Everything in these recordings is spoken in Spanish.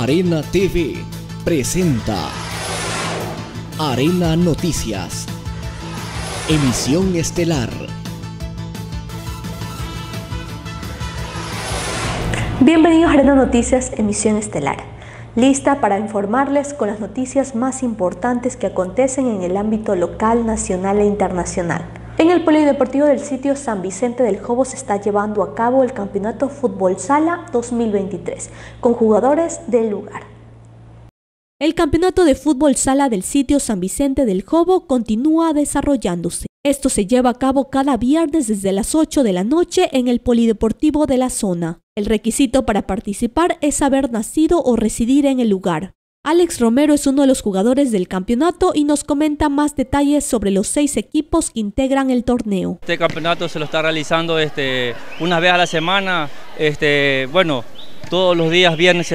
Arena TV presenta Arena Noticias, emisión estelar. Bienvenidos a Arena Noticias, emisión estelar. Lista para informarles con las noticias más importantes que acontecen en el ámbito local, nacional e internacional. En el Polideportivo del sitio San Vicente del Jobo se está llevando a cabo el Campeonato Fútbol Sala 2023, con jugadores del lugar. El Campeonato de Fútbol Sala del sitio San Vicente del Jobo continúa desarrollándose. Esto se lleva a cabo cada viernes desde las 8 de la noche en el Polideportivo de la zona. El requisito para participar es haber nacido o residir en el lugar. Alex Romero es uno de los jugadores del campeonato y nos comenta más detalles sobre los 6 equipos que integran el torneo. Este campeonato se lo está realizando una vez a la semana. Todos los días viernes se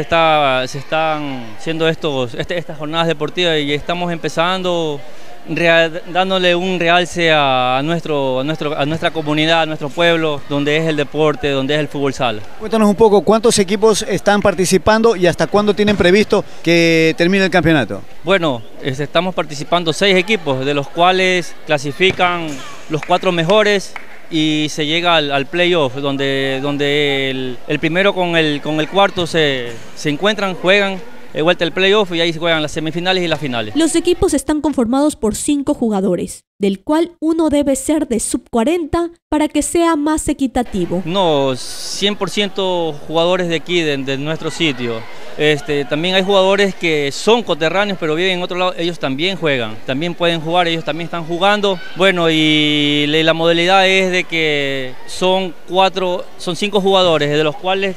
están haciendo estas jornadas deportivas y estamos empezando dándole un realce a nuestra comunidad, a nuestro pueblo, donde es el deporte, donde es el fútbol sala. Cuéntanos un poco, ¿cuántos equipos están participando y hasta cuándo tienen previsto que termine el campeonato? Bueno, estamos participando 6 equipos, de los cuales clasifican los 4 mejores y se llega al playoff, donde el primero con el cuarto se encuentran, juegan vuelta el playoff y ahí se juegan las semifinales y las finales. Los equipos están conformados por 5 jugadores, del cual uno debe ser de sub-40 para que sea más equitativo. No, 100% jugadores de aquí, de nuestro sitio. También hay jugadores que son coterráneos pero viven en otro lado, ellos también juegan, también pueden jugar, ellos también están jugando. Bueno, y la modalidad es de que son 5 jugadores, de los cuales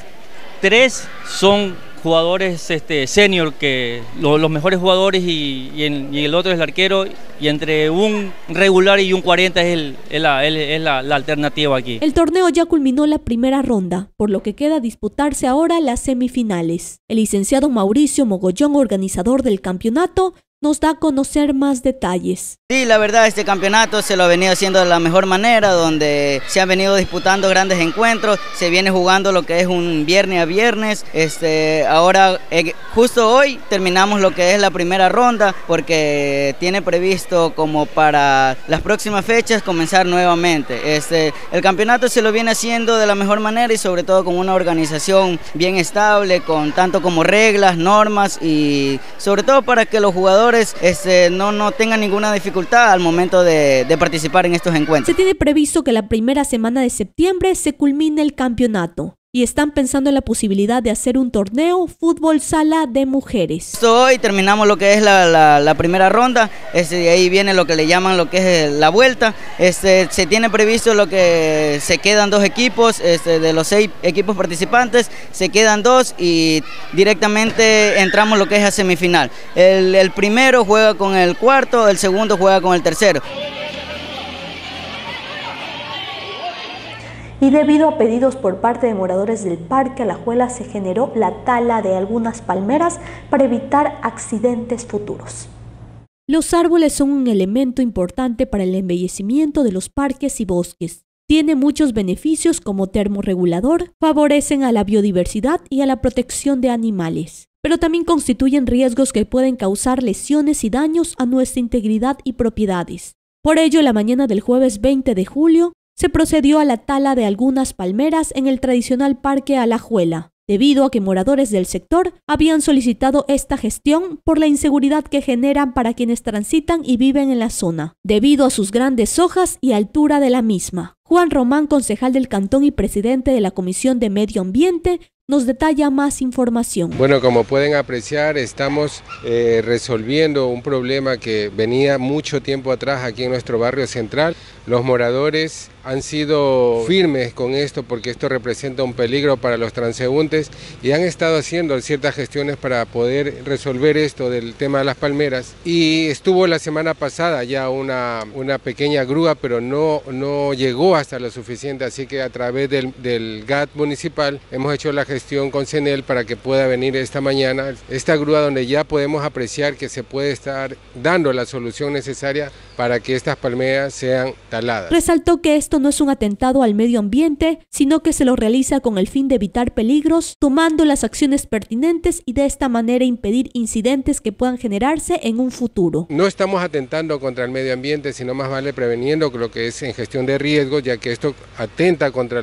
3 son jugadores senior, que los mejores jugadores y el otro es el arquero, y entre un regular y un 40 es la alternativa aquí. El torneo ya culminó la primera ronda, por lo que queda disputarse ahora las semifinales. El licenciado Mauricio Mogollón, organizador del campeonato, nos da a conocer más detalles. Sí, la verdad este campeonato se lo ha venido haciendo de la mejor manera, donde se han venido disputando grandes encuentros, se viene jugando lo que es un viernes a viernes. Ahora, justo hoy terminamos lo que es la primera ronda, porque tiene previsto como para las próximas fechas comenzar nuevamente. El campeonato se lo viene haciendo de la mejor manera y sobre todo con una organización bien estable, con tanto como reglas, normas y sobre todo para que los jugadores no tengan ninguna dificultad al momento de participar en estos encuentros. Se tiene previsto que la primera semana de septiembre se culmine el campeonato y están pensando en la posibilidad de hacer un torneo fútbol sala de mujeres. Hoy terminamos lo que es la primera ronda, de ahí viene lo que le llaman lo que es la vuelta. Se tiene previsto lo que se quedan 2 equipos, de los 6 equipos participantes se quedan 2 y directamente entramos lo que es a semifinal. El primero juega con el cuarto, el segundo juega con el tercero. Y debido a pedidos por parte de moradores del Parque Alajuela se generó la tala de algunas palmeras para evitar accidentes futuros. Los árboles son un elemento importante para el embellecimiento de los parques y bosques. Tiene muchos beneficios como termorregulador, favorecen a la biodiversidad y a la protección de animales, pero también constituyen riesgos que pueden causar lesiones y daños a nuestra integridad y propiedades. Por ello, la mañana del jueves 20 de julio, se procedió a la tala de algunas palmeras en el tradicional Parque Alajuela, debido a que moradores del sector habían solicitado esta gestión por la inseguridad que generan para quienes transitan y viven en la zona, debido a sus grandes hojas y altura de la misma. Juan Román, concejal del Cantón y presidente de la Comisión de Medio Ambiente, nos detalla más información. Bueno, como pueden apreciar, estamos resolviendo un problema que venía mucho tiempo atrás aquí en nuestro barrio central. Los moradores han sido firmes con esto porque esto representa un peligro para los transeúntes y han estado haciendo ciertas gestiones para poder resolver esto del tema de las palmeras. Y estuvo la semana pasada ya una pequeña grúa, pero no llegó hasta lo suficiente, así que a través del GAT municipal hemos hecho la gestión con CENEL para que pueda venir esta mañana esta grúa, donde ya podemos apreciar que se puede estar dando la solución necesaria para que estas palmeras sean taladas. Resaltó que esto esto no es un atentado al medio ambiente, sino que se lo realiza con el fin de evitar peligros, tomando las acciones pertinentes y de esta manera impedir incidentes que puedan generarse en un futuro. No estamos atentando contra el medio ambiente, sino más vale preveniendo lo que es en gestión de riesgos, ya que esto atenta contra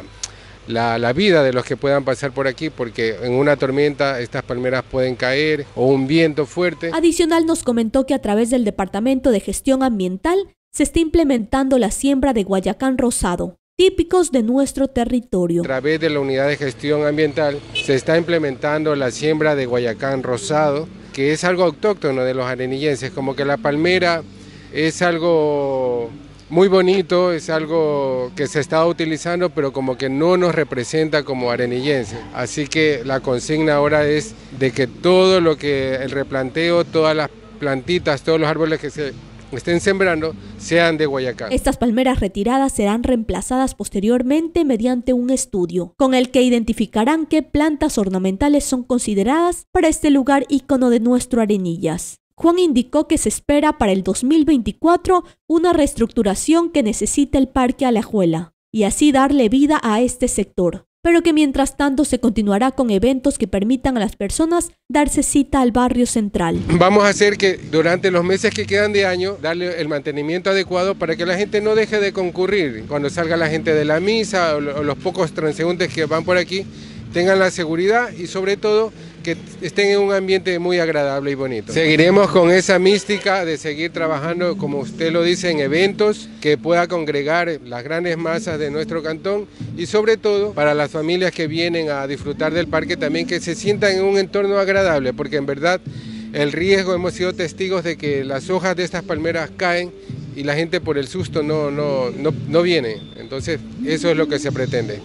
la vida de los que puedan pasar por aquí, porque en una tormenta estas palmeras pueden caer o un viento fuerte. Adicional, nos comentó que a través del Departamento de Gestión Ambiental se está implementando la siembra de guayacán rosado, típicos de nuestro territorio. A través de la Unidad de Gestión Ambiental se está implementando la siembra de guayacán rosado, que es algo autóctono de los arenillenses, como que la palmera es algo muy bonito, es algo que se está utilizando, pero como que no nos representa como arenillenses. Así que la consigna ahora es de que todo lo que el replanteo, todas las plantitas, todos los árboles que se estén sembrando sean de guayacán. Estas palmeras retiradas serán reemplazadas posteriormente mediante un estudio, con el que identificarán qué plantas ornamentales son consideradas para este lugar ícono de nuestro Arenillas. Juan indicó que se espera para el 2024 una reestructuración que necesita el Parque Alajuela y así darle vida a este sector, pero que mientras tanto se continuará con eventos que permitan a las personas darse cita al barrio central. Vamos a hacer que durante los meses que quedan de año, darle el mantenimiento adecuado para que la gente no deje de concurrir. Cuando salga la gente de la misa o los pocos transeúntes que van por aquí, tengan la seguridad y sobre todo que estén en un ambiente muy agradable y bonito. Seguiremos con esa mística de seguir trabajando, como usted lo dice, en eventos que pueda congregar las grandes masas de nuestro cantón y sobre todo para las familias que vienen a disfrutar del parque también que se sientan en un entorno agradable, porque en verdad el riesgo, hemos sido testigos de que las hojas de estas palmeras caen y la gente por el susto no viene. Entonces eso es lo que se pretende.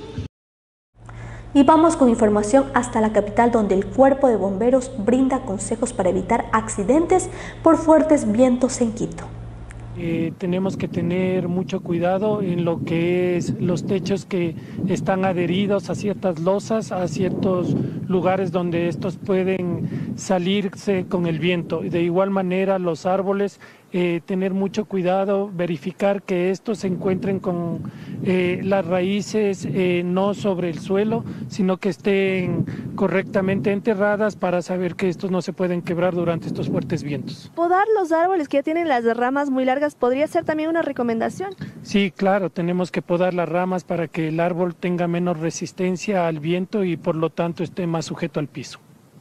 Y vamos con información hasta la capital, donde el Cuerpo de Bomberos brinda consejos para evitar accidentes por fuertes vientos en Quito. Tenemos que tener mucho cuidado en lo que es los techos que están adheridos a ciertas losas, a ciertos lugares donde estos pueden salirse con el viento. De igual manera los árboles, tener mucho cuidado, verificar que estos se encuentren con las raíces no sobre el suelo, sino que estén correctamente enterradas para saber que estos no se pueden quebrar durante estos fuertes vientos. ¿Podar los árboles que ya tienen las ramas muy largas podría ser también una recomendación? Sí, claro, tenemos que podar las ramas para que el árbol tenga menos resistencia al viento y por lo tanto esté más sujeto al piso.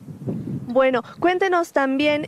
Bueno, cuéntenos también,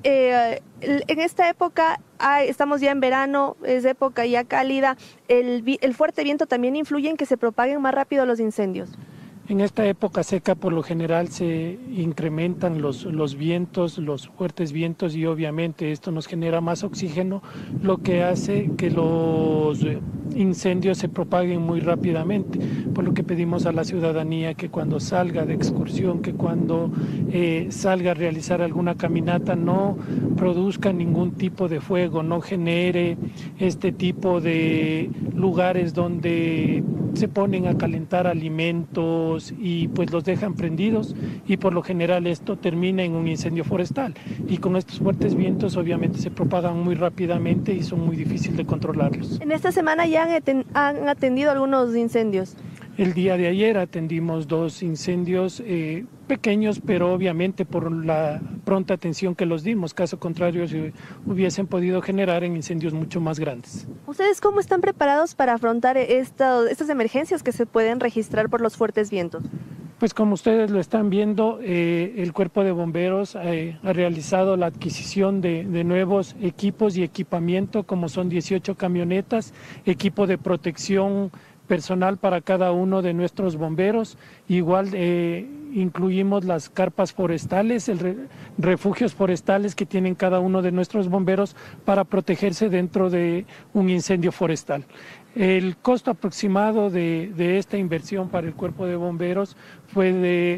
en esta época, estamos ya en verano, es época ya cálida, ¿el fuerte viento también influye en que se propaguen más rápido los incendios? En esta época seca por lo general se incrementan los vientos, los fuertes vientos, y obviamente esto nos genera más oxígeno, lo que hace que los incendios se propaguen muy rápidamente, por lo que pedimos a la ciudadanía que cuando salga de excursión, que cuando salga a realizar alguna caminata no produzca ningún tipo de fuego, no genere este tipo de lugares donde se ponen a calentar alimentos y pues los dejan prendidos, y por lo general esto termina en un incendio forestal, y con estos fuertes vientos obviamente se propagan muy rápidamente y son muy difíciles de controlarlos. En esta semana ya han atendido algunos incendios. El día de ayer atendimos 2 incendios pequeños, pero obviamente por la pronta atención que los dimos, caso contrario se hubiesen podido generar en incendios mucho más grandes. ¿Ustedes cómo están preparados para afrontar estas emergencias que se pueden registrar por los fuertes vientos? Pues como ustedes lo están viendo, el Cuerpo de Bomberos ha realizado la adquisición de nuevos equipos y equipamiento, como son 18 camionetas, equipo de protección personal para cada uno de nuestros bomberos. Igual incluimos las carpas forestales, refugios forestales que tienen cada uno de nuestros bomberos para protegerse dentro de un incendio forestal. El costo aproximado de esta inversión para el Cuerpo de Bomberos fue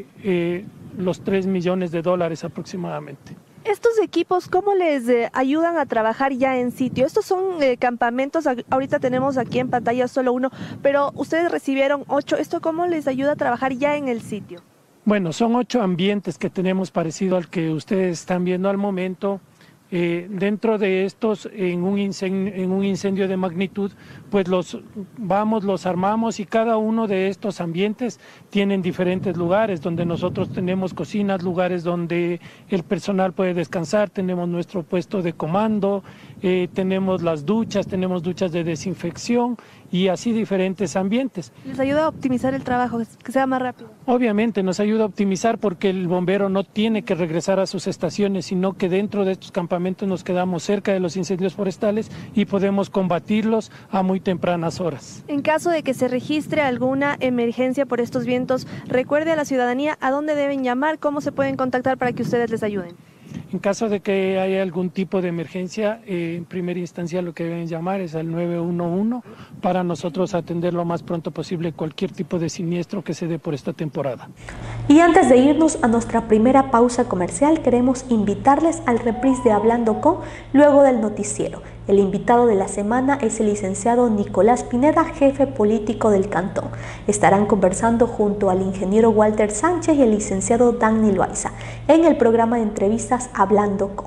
de los $3 millones aproximadamente. ¿Estos equipos cómo les ayudan a trabajar ya en sitio? Estos son campamentos, ahorita tenemos aquí en pantalla solo uno, pero ustedes recibieron 8. ¿Esto cómo les ayuda a trabajar ya en el sitio? Bueno, son 8 ambientes que tenemos parecido al que ustedes están viendo al momento. Dentro de estos, en un incendio de magnitud, pues los armamos, y cada uno de estos ambientes tienen diferentes lugares donde nosotros tenemos cocinas, lugares donde el personal puede descansar, tenemos nuestro puesto de comando, tenemos las duchas, tenemos duchas de desinfección y así diferentes ambientes. ¿Les ayuda a optimizar el trabajo, que sea más rápido? Obviamente nos ayuda a optimizar, porque el bombero no tiene que regresar a sus estaciones, sino que dentro de estos campamentos nos quedamos cerca de los incendios forestales y podemos combatirlos a muy tempranas horas. En caso de que se registre alguna emergencia por estos vientos, recuerde a la ciudadanía a dónde deben llamar, cómo se pueden contactar para que ustedes les ayuden. En caso de que haya algún tipo de emergencia, en primera instancia lo que deben llamar es al 911 para nosotros atender lo más pronto posible cualquier tipo de siniestro que se dé por esta temporada. Y antes de irnos a nuestra primera pausa comercial, queremos invitarles al reprise de Hablando con, luego del noticiero. El invitado de la semana es el licenciado Nicolás Pineda, jefe político del cantón. Estarán conversando junto al ingeniero Walter Sánchez y el licenciado Dani Loaiza en el programa de entrevistas Hablando con.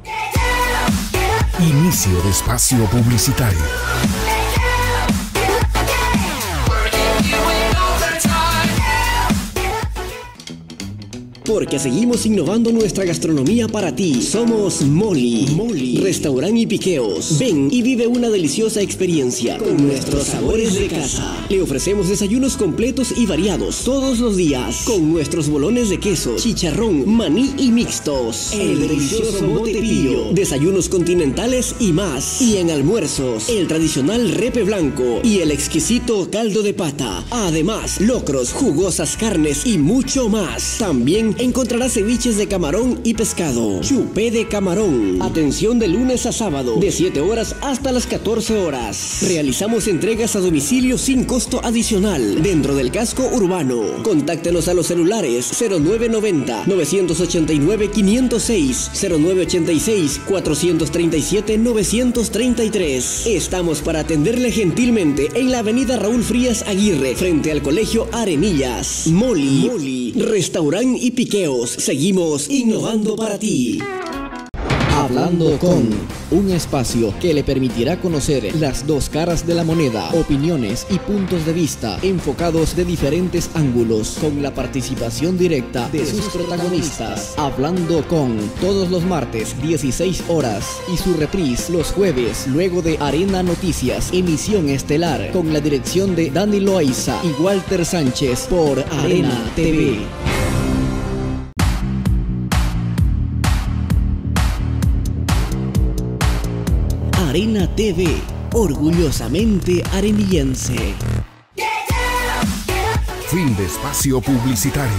Inicio de espacio publicitario. Porque seguimos innovando nuestra gastronomía para ti. Somos Molly, restaurante y piqueos. Ven y vive una deliciosa experiencia con nuestros sabores de casa. Le ofrecemos desayunos completos y variados todos los días, con nuestros bolones de queso, chicharrón, maní y mixtos. El delicioso motepillo, desayunos continentales y más. Y en almuerzos, el tradicional repe blanco y el exquisito caldo de pata. Además, locros, jugosas carnes y mucho más. También encontrarás ceviches de camarón y pescado, chupé de camarón. Atención de lunes a sábado, de 7 horas hasta las 14 horas. Realizamos entregas a domicilio sin costo adicional dentro del casco urbano. Contáctenos a los celulares 0990-989-506, 0986-437-933. Estamos para atenderle gentilmente en la avenida Raúl Frías Aguirre, frente al Colegio Arenillas. Molly, restaurante y piqueos. Seguimos innovando para ti. Hablando con, un espacio que le permitirá conocer las dos caras de la moneda, opiniones y puntos de vista enfocados de diferentes ángulos, con la participación directa de sus protagonistas. Hablando con, todos los martes 16 horas y su reprise los jueves luego de Arena Noticias, emisión estelar con la dirección de Dani Loaiza y Walter Sánchez por Arena TV. Arena TV, orgullosamente arenillense. Fin de espacio publicitario.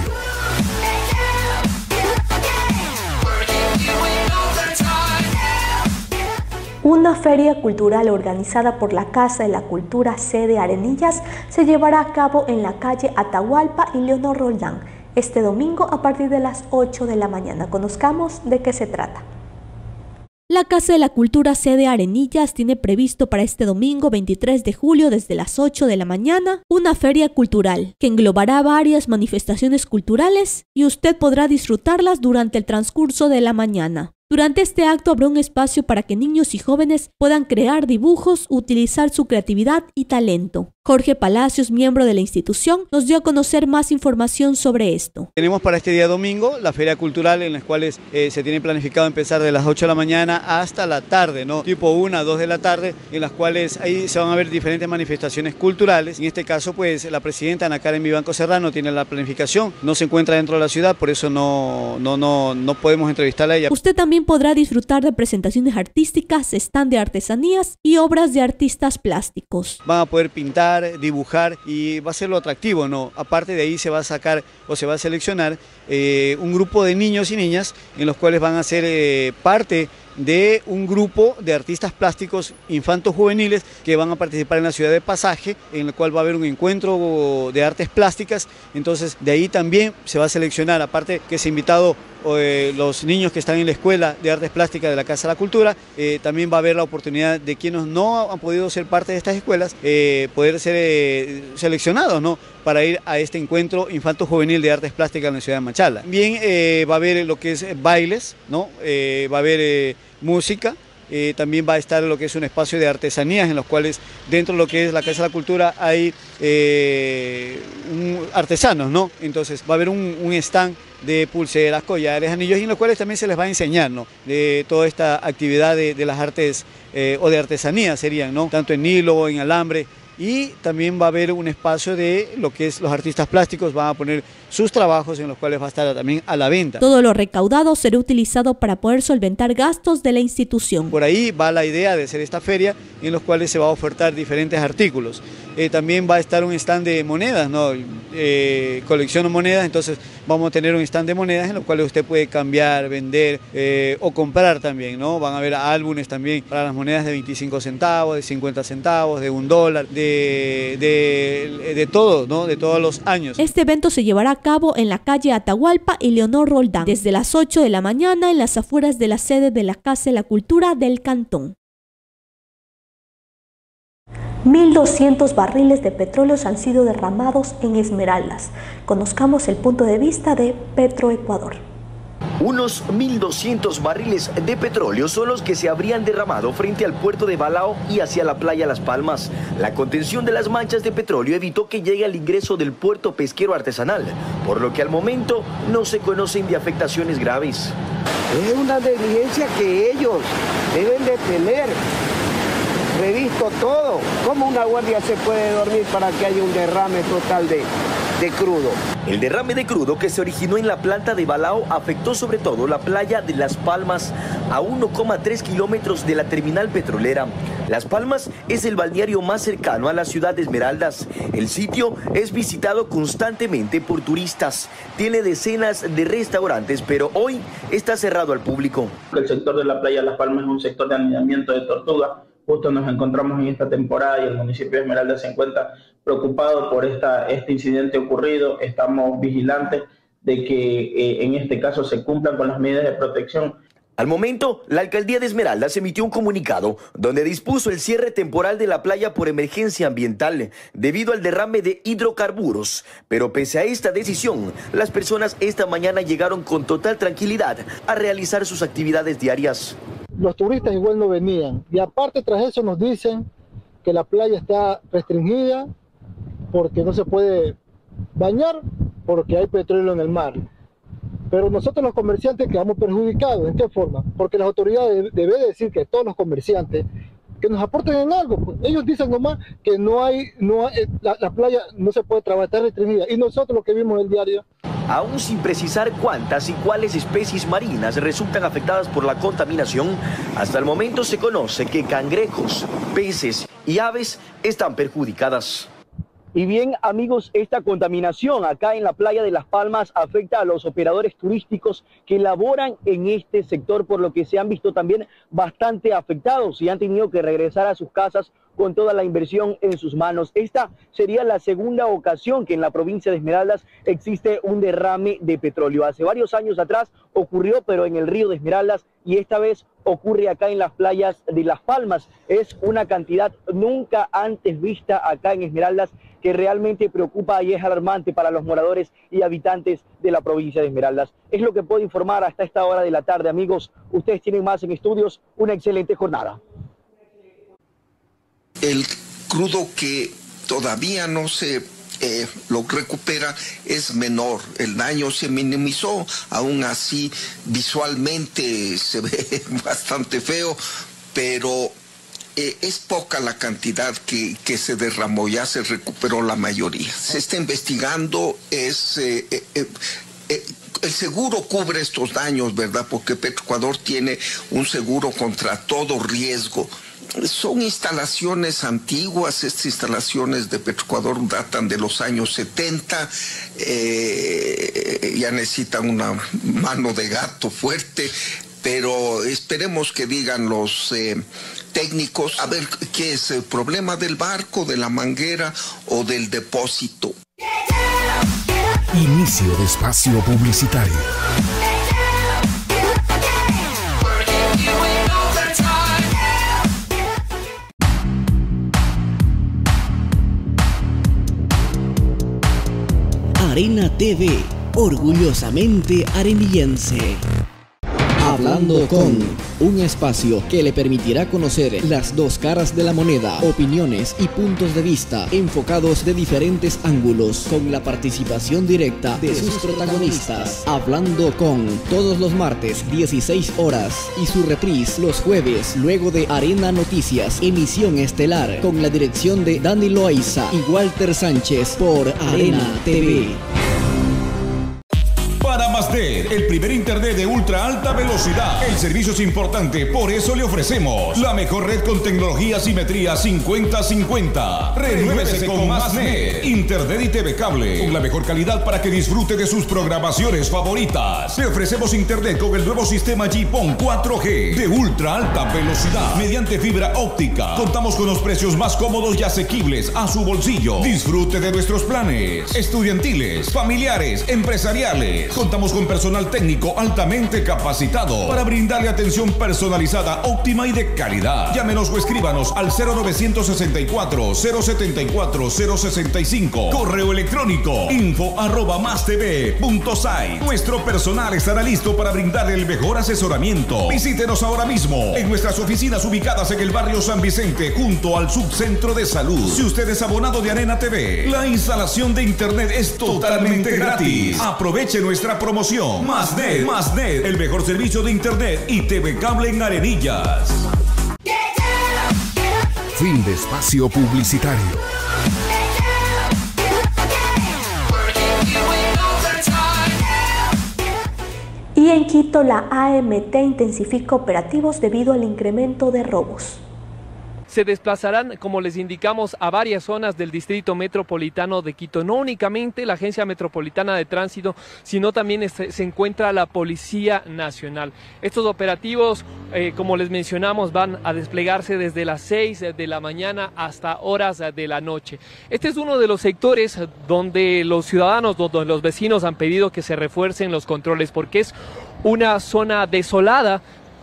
Una feria cultural organizada por la Casa de la Cultura sede Arenillas se llevará a cabo en la calle Atahualpa y Leonor Roldán este domingo a partir de las 8 de la mañana. Conozcamos de qué se trata. La Casa de la Cultura sede Arenillas tiene previsto para este domingo 23 de julio desde las 8 de la mañana una feria cultural que englobará varias manifestaciones culturales y usted podrá disfrutarlas durante el transcurso de la mañana. Durante este acto habrá un espacio para que niños y jóvenes puedan crear dibujos, utilizar su creatividad y talento. Jorge Palacios, miembro de la institución, nos dio a conocer más información sobre esto. Tenemos para este día domingo la feria cultural en las cuales se tiene planificado empezar de las 8 de la mañana hasta la tarde, ¿no? Tipo 1 a 2 de la tarde, en las cuales ahí se van a ver diferentes manifestaciones culturales. En este caso, pues la presidenta Ana Karen Vivanco Serrano tiene la planificación, no se encuentra dentro de la ciudad, por eso no podemos entrevistarla a ella. Usted también podrá disfrutar de presentaciones artísticas, stand de artesanías y obras de artistas plásticos. Van a poder pintar, dibujar y va a ser lo atractivo, ¿no? Aparte de ahí se va a sacar o se va a seleccionar un grupo de niños y niñas en los cuales van a ser parte de un grupo de artistas plásticos infantos juveniles que van a participar en la ciudad de Pasaje, en el cual va a haber un encuentro de artes plásticas. Entonces de ahí también se va a seleccionar, aparte que se ha invitado los niños que están en la Escuela de Artes Plásticas de la Casa de la Cultura, también va a haber la oportunidad de quienes no han podido ser parte de estas escuelas, poder ser seleccionados, ¿no?, para ir a este encuentro infanto juvenil de artes plásticas en la ciudad de Machala. También va a haber lo que es bailes, ¿no? Va a haber música, también va a estar lo que es un espacio de artesanías, en los cuales dentro de lo que es la Casa de la Cultura hay artesanos, ¿no? Entonces va a haber un stand de pulseras, collares, anillos, y en los cuales también se les va a enseñar, ¿no?, de toda esta actividad de las artes o de artesanía serían, ¿no?, tanto en hilo, en alambre. Y también va a haber un espacio de lo que es los artistas plásticos, van a poner sus trabajos en los cuales va a estar también a la venta. Todo lo recaudado será utilizado para poder solventar gastos de la institución. Por ahí va la idea de hacer esta feria en los cuales se va a ofertar diferentes artículos. También va a estar un stand de monedas, ¿no? Colecciono monedas, entonces vamos a tener un stand de monedas en los cuales usted puede cambiar, vender o comprar también, ¿no? Van a haber álbumes también para las monedas de 25 centavos, de 50 centavos, de $1, de todo, ¿no?, de todos los años. Este evento se llevará a cabo en la calle Atahualpa y Leonor Roldán, desde las 8 de la mañana en las afueras de la sede de la Casa de la Cultura del Cantón. 1.200 barriles de petróleo han sido derramados en Esmeraldas. Conozcamos el punto de vista de Petroecuador. Unos 1.200 barriles de petróleo son los que se habrían derramado frente al puerto de Balao y hacia la playa Las Palmas. La contención de las manchas de petróleo evitó que llegue al ingreso del puerto pesquero artesanal, por lo que al momento no se conocen de afectaciones graves. Es una negligencia que ellos deben de tener revisto todo. ¿Cómo una guardia se puede dormir para que haya un derrame total de crudo? El derrame de crudo que se originó en la planta de Balao afectó sobre todo la playa de Las Palmas, a 1,3 kilómetros de la terminal petrolera. Las Palmas es el balneario más cercano a la ciudad de Esmeraldas. El sitio es visitado constantemente por turistas. Tiene decenas de restaurantes, pero hoy está cerrado al público. El sector de la playa de Las Palmas es un sector de anidamiento de tortuga. Justo nos encontramos en esta temporada y el municipio de Esmeraldas se encuentra preocupado por este incidente ocurrido. Estamos vigilantes de que en este caso se cumplan con las medidas de protección. Al momento, la alcaldía de Esmeraldas emitió un comunicado donde dispuso el cierre temporal de la playa por emergencia ambiental debido al derrame de hidrocarburos. Pero pese a esta decisión, las personas esta mañana llegaron con total tranquilidad a realizar sus actividades diarias. Los turistas igual no venían, y aparte tras eso nos dicen que la playa está restringida porque no se puede bañar porque hay petróleo en el mar. Pero nosotros los comerciantes quedamos perjudicados. ¿En qué forma? Porque las autoridades deben decir que todos los comerciantes que nos aporten en algo. Pues ellos dicen nomás que la playa no se puede trabajar, está restringida, y nosotros lo que vimos en el diario. Aún sin precisar cuántas y cuáles especies marinas resultan afectadas por la contaminación, hasta el momento se conoce que cangrejos, peces y aves están perjudicadas. Y bien, amigos, esta contaminación acá en la playa de Las Palmas afecta a los operadores turísticos que laboran en este sector, por lo que se han visto también bastante afectados y han tenido que regresar a sus casas con toda la inversión en sus manos. Esta sería la segunda ocasión que en la provincia de Esmeraldas existe un derrame de petróleo. Hace varios años atrás ocurrió, pero en el río de Esmeraldas, y esta vez ocurre acá en las playas de Las Palmas. Es una cantidad nunca antes vista acá en Esmeraldas que realmente preocupa y es alarmante para los moradores y habitantes de la provincia de Esmeraldas. Es lo que puedo informar hasta esta hora de la tarde, amigos. Ustedes tienen más en estudios. Una excelente jornada. El crudo que todavía no se lo recupera es menor, el daño se minimizó, aún así visualmente se ve bastante feo, pero es poca la cantidad que se derramó, ya se recuperó la mayoría. Se está investigando, el seguro cubre estos daños, ¿verdad? Porque Petroecuador tiene un seguro contra todo riesgo. Son instalaciones antiguas, estas instalaciones de Petroecuador datan de los años 70, ya necesitan una mano de gato fuerte, pero esperemos que digan los técnicos a ver qué es el problema del barco, de la manguera o del depósito. Inicio de espacio publicitario. Arena TV, orgullosamente arenillense. Hablando con, un espacio que le permitirá conocer las dos caras de la moneda, opiniones y puntos de vista enfocados de diferentes ángulos, con la participación directa de sus protagonistas. Hablando con, todos los martes 16 horas y su reprise los jueves luego de Arena Noticias, emisión estelar con la dirección de Dani Loaiza y Walter Sánchez por Arena TV. Para Masnet, el primer internet de ultra alta velocidad. El servicio es importante, por eso le ofrecemos la mejor red con tecnología simetría 50-50. Renuévese con Masnet, internet y TV cable, con la mejor calidad para que disfrute de sus programaciones favoritas. Le ofrecemos internet con el nuevo sistema GPON 4G de ultra alta velocidad mediante fibra óptica. Contamos con los precios más cómodos y asequibles a su bolsillo. Disfrute de nuestros planes estudiantiles, familiares, empresariales. Contamos con personal técnico altamente capacitado para brindarle atención personalizada, óptima y de calidad. Llámenos o escríbanos al 0964-074-065. Correo electrónico info@mastv.site. Nuestro personal estará listo para brindarle el mejor asesoramiento. Visítenos ahora mismo en nuestras oficinas ubicadas en el barrio San Vicente, junto al subcentro de salud. Si usted es abonado de Arena TV, la instalación de internet es totalmente gratis. Aproveche nuestra promoción. Masnet, el mejor servicio de internet y TV cable en Arenillas. Fin de espacio publicitario. Y en Quito, la AMT intensifica operativos debido al incremento de robos. Se desplazarán, como les indicamos, a varias zonas del Distrito Metropolitano de Quito. No únicamente la Agencia Metropolitana de Tránsito, sino también se encuentra la Policía Nacional. Estos operativos, como les mencionamos, van a desplegarse desde las 6 de la mañana hasta horas de la noche. Este es uno de los sectores donde los ciudadanos, donde los vecinos han pedido que se refuercen los controles, porque es una zona desolada,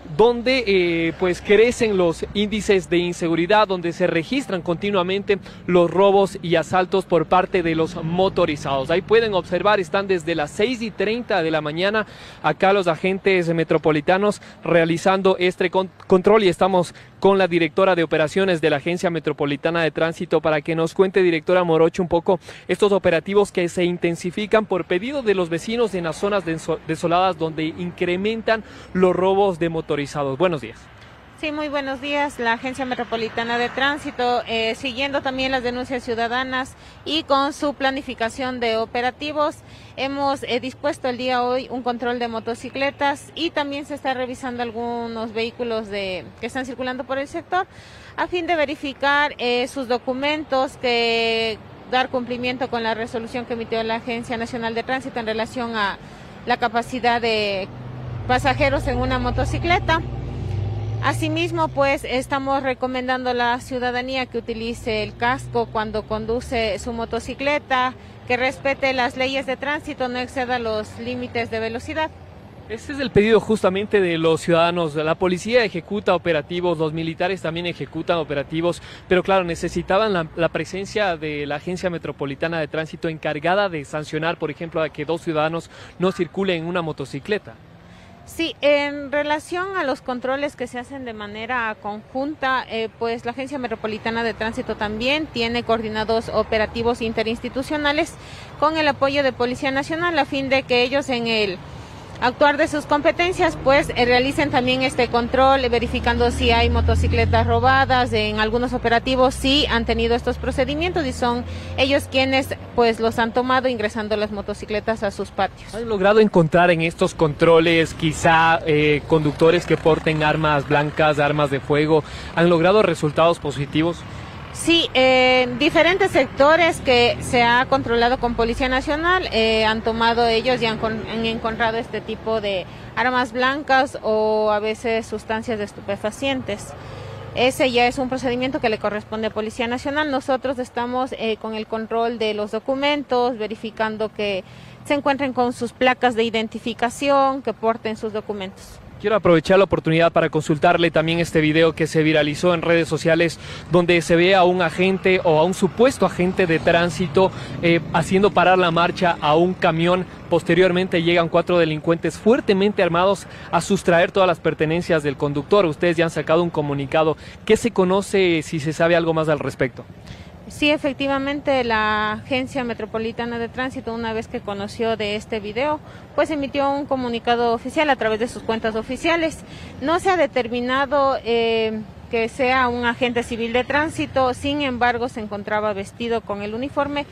donde pues crecen los índices de inseguridad, donde se registran continuamente los robos y asaltos por parte de los motorizados. Ahí pueden observar, están desde las 6:30 de la mañana acá los agentes metropolitanos realizando este control, y estamos con la directora de operaciones de la Agencia Metropolitana de Tránsito para que nos cuente, directora Morocho, un poco estos operativos que se intensifican por pedido de los vecinos en las zonas desoladas donde incrementan los robos de motorizados. Buenos días. Sí, muy buenos días. La Agencia Metropolitana de Tránsito, siguiendo también las denuncias ciudadanas y con su planificación de operativos, hemos dispuesto el día hoy un control de motocicletas, y también se está revisando algunos vehículos que están circulando por el sector a fin de verificar sus documentos, que dar cumplimiento con la resolución que emitió la Agencia Nacional de Tránsito en relación a la capacidad de pasajeros en una motocicleta. Asimismo, pues estamos recomendando a la ciudadanía que utilice el casco cuando conduce su motocicleta, que respete las leyes de tránsito, no exceda los límites de velocidad. Este es el pedido justamente de los ciudadanos. La policía ejecuta operativos, los militares también ejecutan operativos, pero claro, necesitaban la presencia de la Agencia Metropolitana de Tránsito encargada de sancionar, por ejemplo, a que dos ciudadanos no circulen en una motocicleta. Sí, en relación a los controles que se hacen de manera conjunta, pues la Agencia Metropolitana de Tránsito también tiene coordinados operativos interinstitucionales con el apoyo de Policía Nacional, a fin de que ellos en el actuar de sus competencias, pues realicen también este control, verificando si hay motocicletas robadas. En algunos operativos sí han tenido estos procedimientos y son ellos quienes pues los han tomado, ingresando las motocicletas a sus patios. ¿Han logrado encontrar en estos controles quizá conductores que porten armas blancas, armas de fuego? ¿Han logrado resultados positivos? Sí, diferentes sectores que se ha controlado con Policía Nacional han tomado ellos y han encontrado este tipo de armas blancas o a veces sustancias estupefacientes. Ese ya es un procedimiento que le corresponde a Policía Nacional. Nosotros estamos con el control de los documentos, verificando que se encuentren con sus placas de identificación, que porten sus documentos. Quiero aprovechar la oportunidad para consultarle también este video que se viralizó en redes sociales, donde se ve a un agente o a un supuesto agente de tránsito haciendo parar la marcha a un camión. Posteriormente llegan 4 delincuentes fuertemente armados a sustraer todas las pertenencias del conductor. Ustedes ya han sacado un comunicado. ¿Qué se conoce, si se sabe algo más al respecto? Sí, efectivamente, la Agencia Metropolitana de Tránsito, una vez que conoció de este video, pues emitió un comunicado oficial a través de sus cuentas oficiales. No se ha determinado que sea un agente civil de tránsito, sin embargo, se encontraba vestido con el uniforme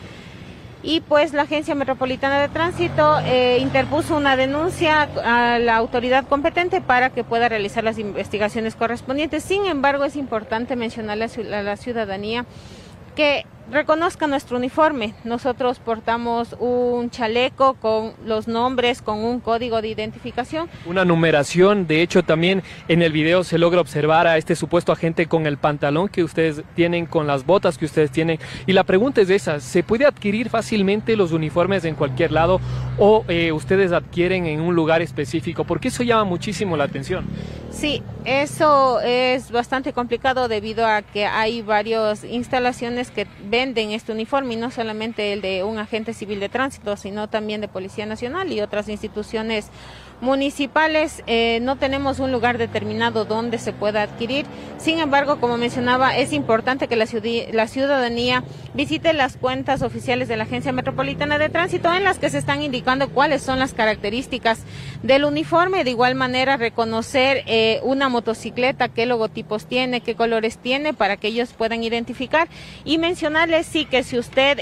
y pues la Agencia Metropolitana de Tránsito interpuso una denuncia a la autoridad competente para que pueda realizar las investigaciones correspondientes. Sin embargo, es importante mencionarle a la ciudadanía que reconozca nuestro uniforme. Nosotros portamos un chaleco con los nombres, con un código de identificación. Una numeración, de hecho también en el video se logra observar a este supuesto agente con el pantalón que ustedes tienen, con las botas que ustedes tienen. Y la pregunta es esa, ¿se puede adquirir fácilmente los uniformes en cualquier lado o ustedes adquieren en un lugar específico? Porque eso llama muchísimo la atención. Sí, eso es bastante complicado debido a que hay varias instalaciones que venden este uniforme, y no solamente el de un agente civil de tránsito, sino también de Policía Nacional y otras instituciones municipales. No tenemos un lugar determinado donde se pueda adquirir. Sin embargo, como mencionaba, es importante que la ciudadanía visite las cuentas oficiales de la Agencia Metropolitana de Tránsito, en las que se están indicando cuáles son las características del uniforme. De igual manera, reconocer una motocicleta, qué logotipos tiene, qué colores tiene, para que ellos puedan identificar. Y mencionarles, sí, que si usted,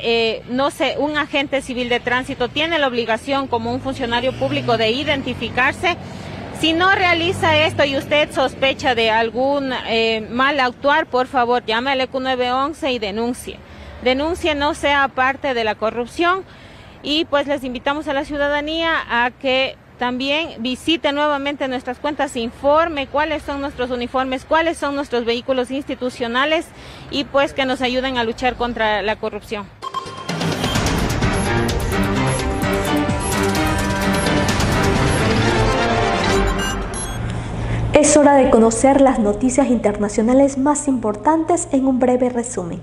un agente civil de tránsito tiene la obligación como un funcionario público de identificarse. Si no realiza esto y usted sospecha de algún mal actuar, por favor, llame al ECU 911 y denuncie. Denuncie, no sea parte de la corrupción. Y pues les invitamos a la ciudadanía a que también visite nuevamente nuestras cuentas, informe cuáles son nuestros uniformes, cuáles son nuestros vehículos institucionales y pues que nos ayuden a luchar contra la corrupción. Es hora de conocer las noticias internacionales más importantes en un breve resumen.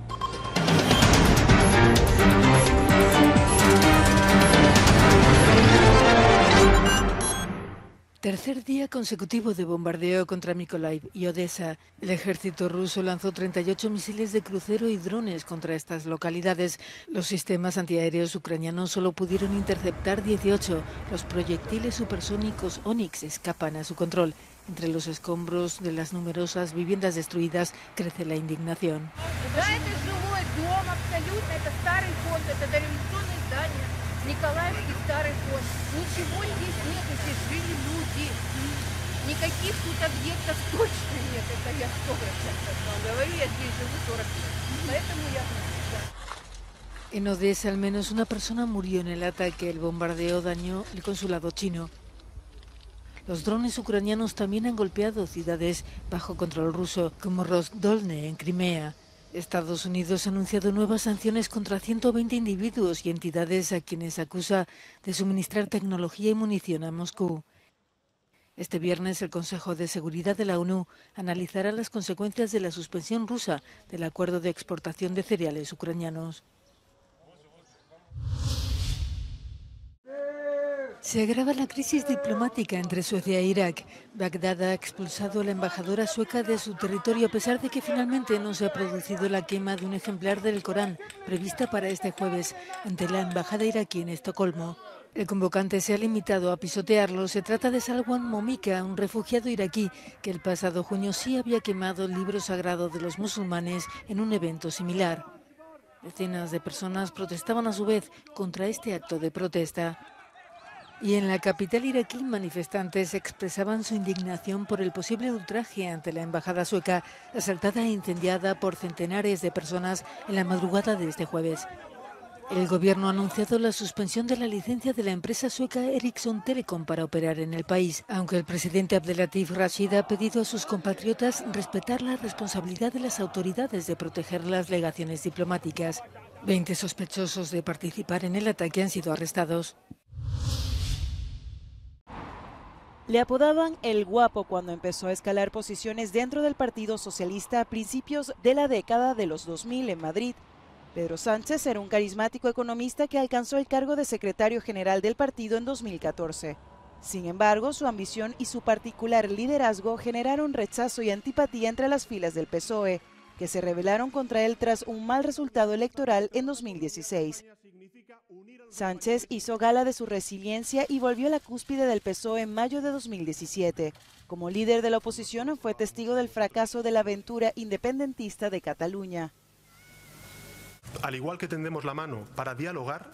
Tercer día consecutivo de bombardeo contra Mykolaiv y Odessa. El ejército ruso lanzó 38 misiles de crucero y drones contra estas localidades. Los sistemas antiaéreos ucranianos solo pudieron interceptar 18. Los proyectiles supersónicos Onyx escapan a su control. Entre los escombros de las numerosas viviendas destruidas crece la indignación. Николаевский старый фонд. Ничего здесь нет, здесь жили люди. Никаких тут объектов точно нет. Это я 100% говорю, я здесь живу 40 лет. Поэтому я... En Odessa, al menos una persona murió en el ataque. El bombardeo dañó el consulado chino. Los drones ucranianos también han golpeado ciudades bajo control ruso, como Rozdolne, en Crimea. Estados Unidos ha anunciado nuevas sanciones contra 120 individuos y entidades a quienes acusa de suministrar tecnología y munición a Moscú. Este viernes, el Consejo de Seguridad de la ONU analizará las consecuencias de la suspensión rusa del acuerdo de exportación de cereales ucranianos. Se agrava la crisis diplomática entre Suecia e Irak. Bagdad ha expulsado a la embajadora sueca de su territorio a pesar de que finalmente no se ha producido la quema de un ejemplar del Corán prevista para este jueves ante la embajada iraquí en Estocolmo. El convocante se ha limitado a pisotearlo. Se trata de Salwan Momika, un refugiado iraquí que el pasado junio sí había quemado el libro sagrado de los musulmanes en un evento similar. Decenas de personas protestaban a su vez contra este acto de protesta. Y en la capital iraquí, manifestantes expresaban su indignación por el posible ultraje ante la embajada sueca, asaltada e incendiada por centenares de personas en la madrugada de este jueves. El gobierno ha anunciado la suspensión de la licencia de la empresa sueca Ericsson Telecom para operar en el país, aunque el presidente Abdelatif Rashid ha pedido a sus compatriotas respetar la responsabilidad de las autoridades de proteger las legaciones diplomáticas. 20 sospechosos de participar en el ataque han sido arrestados. Le apodaban el guapo cuando empezó a escalar posiciones dentro del Partido Socialista a principios de la década de los 2000 en Madrid. Pedro Sánchez era un carismático economista que alcanzó el cargo de secretario general del partido en 2014. Sin embargo, su ambición y su particular liderazgo generaron rechazo y antipatía entre las filas del PSOE, que se rebelaron contra él tras un mal resultado electoral en 2016. Sánchez hizo gala de su resiliencia y volvió a la cúspide del PSOE en mayo de 2017. Como líder de la oposición, fue testigo del fracaso de la aventura independentista de Cataluña. Al igual que tendemos la mano para dialogar,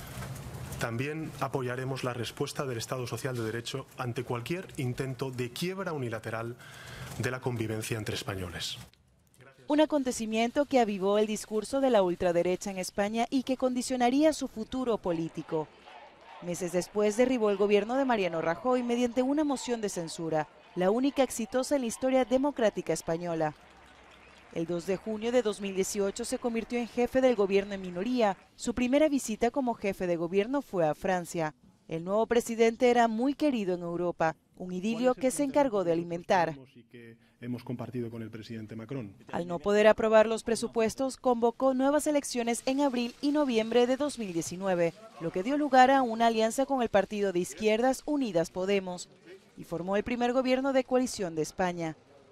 también apoyaremos la respuesta del Estado Social de Derecho ante cualquier intento de quiebra unilateral de la convivencia entre españoles. Un acontecimiento que avivó el discurso de la ultraderecha en España y que condicionaría su futuro político. Meses después derribó el gobierno de Mariano Rajoy mediante una moción de censura, la única exitosa en la historia democrática española. El 2 de junio de 2018 se convirtió en jefe del gobierno en minoría. Su primera visita como jefe de gobierno fue a Francia. El nuevo presidente era muy querido en Europa, un idilio que se encargó de alimentar. Hemos compartido con el presidente Macron. Al no poder aprobar los presupuestos, convocó nuevas elecciones en abril y noviembre de 2019, lo que dio lugar a una alianza con el partido de izquierdas Unidas Podemos y formó el primer gobierno de coalición de España.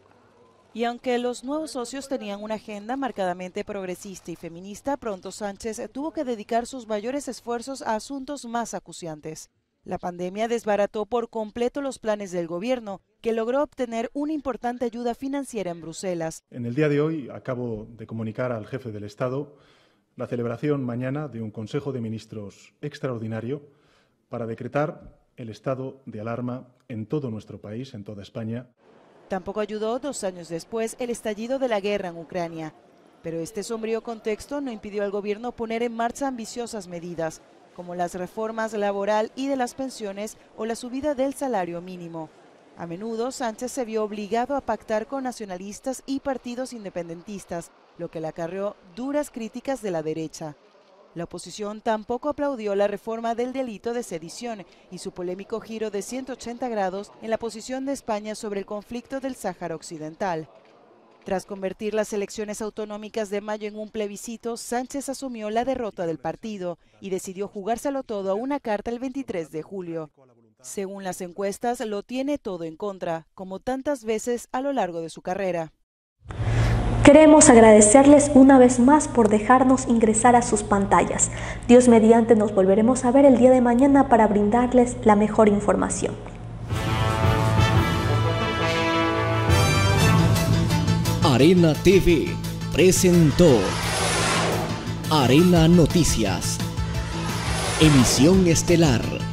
Y aunque los nuevos socios tenían una agenda marcadamente progresista y feminista, pronto Sánchez tuvo que dedicar sus mayores esfuerzos a asuntos más acuciantes. La pandemia desbarató por completo los planes del gobierno, que logró obtener una importante ayuda financiera en Bruselas. En el día de hoy acabo de comunicar al jefe del Estado la celebración mañana de un Consejo de Ministros extraordinario para decretar el estado de alarma en todo nuestro país, en toda España. Tampoco ayudó 2 años después el estallido de la guerra en Ucrania. Pero este sombrío contexto no impidió al gobierno poner en marcha ambiciosas medidas, como las reformas laboral y de las pensiones o la subida del salario mínimo. A menudo Sánchez se vio obligado a pactar con nacionalistas y partidos independentistas, lo que le acarreó duras críticas de la derecha. La oposición tampoco aplaudió la reforma del delito de sedición y su polémico giro de 180 grados en la posición de España sobre el conflicto del Sáhara Occidental. Tras convertir las elecciones autonómicas de mayo en un plebiscito, Sánchez asumió la derrota del partido y decidió jugárselo todo a una carta el 23 de julio. Según las encuestas, lo tiene todo en contra, como tantas veces a lo largo de su carrera. Queremos agradecerles una vez más por dejarnos ingresar a sus pantallas. Dios mediante nos volveremos a ver el día de mañana para brindarles la mejor información. Arena TV presentó Arena Noticias. Emisión estelar.